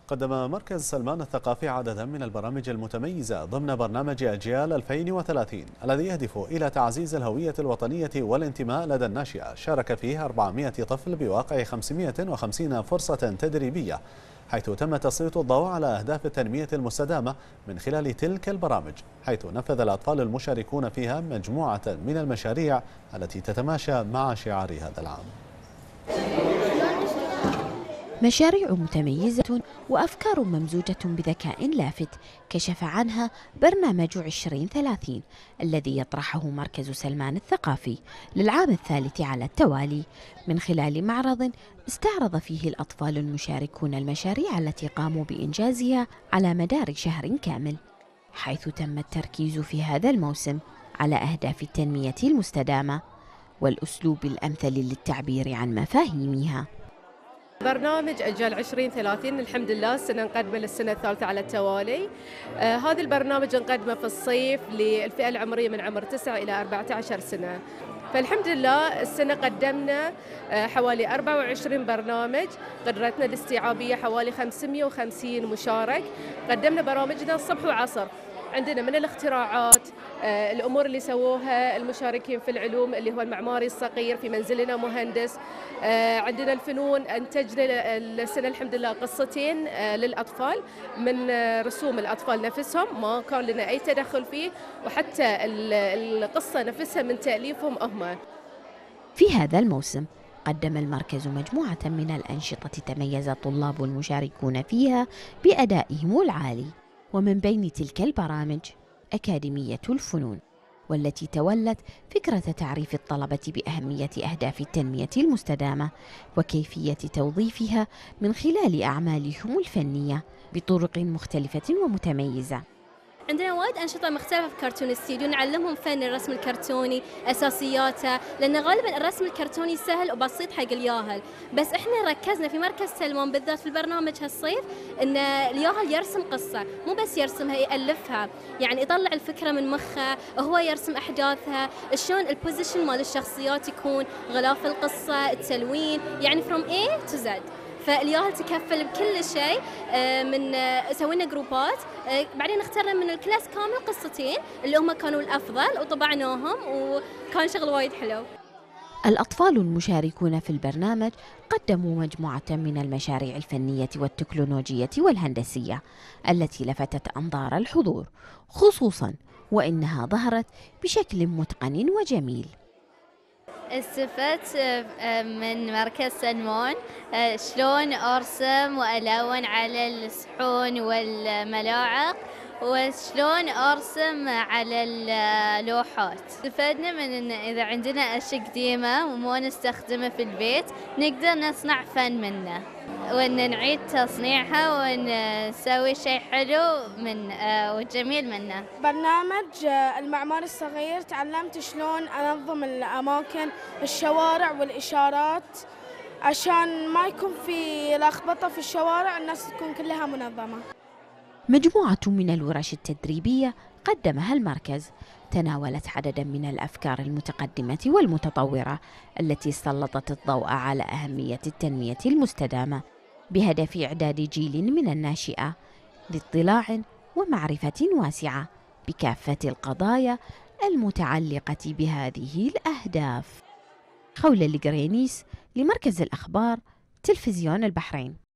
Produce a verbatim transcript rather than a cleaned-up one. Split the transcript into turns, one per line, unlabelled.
قدم مركز سلمان الثقافي عددا من البرامج المتميزة ضمن برنامج أجيال ألفين وثلاثين الذي يهدف إلى تعزيز الهوية الوطنية والانتماء لدى الناشئة. شارك فيه أربعمائة طفل بواقع خمسمائة وخمسين فرصة تدريبية، حيث تم تسليط الضوء على أهداف التنمية المستدامة من خلال تلك البرامج، حيث نفذ الأطفال المشاركون فيها مجموعة من المشاريع التي تتماشى مع شعار هذا العام.
مشاريع متميزة وأفكار ممزوجة بذكاء لافت كشف عنها برنامج عشرين ثلاثين الذي يطرحه مركز سلمان الثقافي للعام الثالث على التوالي، من خلال معرض استعرض فيه الأطفال المشاركون المشاريع التي قاموا بإنجازها على مدار شهر كامل، حيث تم التركيز في هذا الموسم على أهداف التنمية المستدامة والأسلوب الأمثل للتعبير عن مفاهيمها.
برنامج أجيال عشرين ثلاثين الحمد لله السنة نقدمه للسنة الثالثة على التوالي. آه هذا البرنامج نقدمه في الصيف للفئة العمرية من عمر تسعة إلى أربعة عشر سنة. فالحمد لله السنة قدمنا آه حوالي أربعة وعشرين برنامج، قدرتنا الاستيعابية حوالي خمسمائة وخمسين مشارك. قدمنا برامجنا الصبح وعصر، عندنا من الاختراعات، آه الأمور اللي سووها المشاركين في العلوم اللي هو المعماري الصغير في منزلنا مهندس، آه عندنا الفنون. أنتجنا السنة الحمد لله قصتين آه للأطفال من آه رسوم الأطفال نفسهم، ما كان لنا أي تدخل فيه، وحتى القصة نفسها من تأليفهم هم.
في هذا الموسم قدم المركز مجموعة من الأنشطة تميز الطلاب المشاركون فيها بأدائهم العالي، ومن بين تلك البرامج أكاديمية الفنون، والتي تولت فكرة تعريف الطلبة بأهمية أهداف التنمية المستدامة وكيفية توظيفها من خلال أعمالهم الفنية بطرق مختلفة ومتميزة.
عندنا وايد أنشطة مختلفة في كرتون استديو، نعلمهم فن الرسم الكرتوني أساسياته، لأن غالبا الرسم الكرتوني سهل وبسيط حق الياهل، بس إحنا ركزنا في مركز سلمان بالذات في البرنامج هالصيف إن الياهل يرسم قصة، مو بس يرسمها يألفها، يعني يطلع الفكرة من مخه، هو يرسم أحداثها، شلون البوزيشن مال الشخصيات يكون، غلاف القصة، التلوين، يعني from A to Z. فالياهل تكفل بكل شيء، من سوينا جروبات، بعدين اخترنا من الكلاس كامل قصتين اللي هم كانوا الأفضل وطبعناهم، وكان شغل وايد حلو.
الأطفال المشاركون في البرنامج قدموا مجموعة من المشاريع الفنية والتكنولوجية والهندسية التي لفتت أنظار الحضور، خصوصاً وإنها ظهرت بشكل متقن وجميل.
استفدت من مركز سلمان شلون أرسم وألون على الصحون والملاعق، وشلون أرسم على اللوحات. استفدنا من إن إذا عندنا أشياء قديمة ومو نستخدمها في البيت نقدر نصنع فن منه، وإن نعيد تصنيعها ونسوي شيء حلو من وجميل منه.
برنامج المعماري الصغير تعلمت شلون أنظم الأماكن، الشوارع والإشارات، عشان ما يكون في لخبطة في الشوارع، الناس تكون كلها منظمة.
مجموعة من الورش التدريبية قدمها المركز تناولت عددا من الأفكار المتقدمة والمتطورة التي سلطت الضوء على أهمية التنمية المستدامة بهدف إعداد جيل من الناشئة ذي اطلاع ومعرفة واسعة بكافة القضايا المتعلقة بهذه الأهداف. خولة القرينيس لمركز الأخبار تلفزيون البحرين.